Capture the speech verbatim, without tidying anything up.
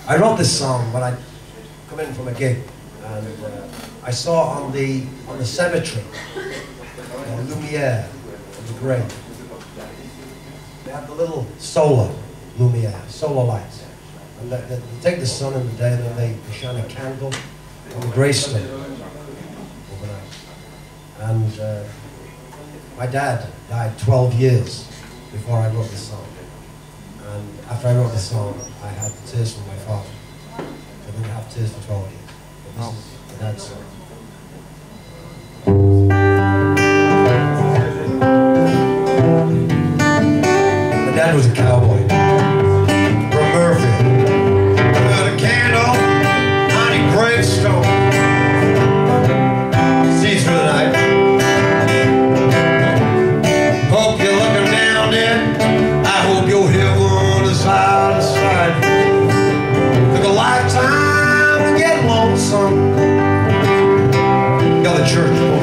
I wrote this song when I come in from a gig, and uh, I saw on the on the cemetery uh, Lumiere of the grave. They have the little solar Lumiere, solar lights, and they, they, they take the sun in the day, and then they, they shine a candle on the gravestone overnight. And uh, my dad died twelve years before I wrote this song. And after I wrote the song, I had tears from my father. I didn't have tears for twelve years. But this is my dad's song. My dad was a cowboy from Murphy. Got a candle on a gravestone. See through the night. Hope you're looking down there. I hope you're here. Side to side. Took a lifetime to get lonesome. Got the church.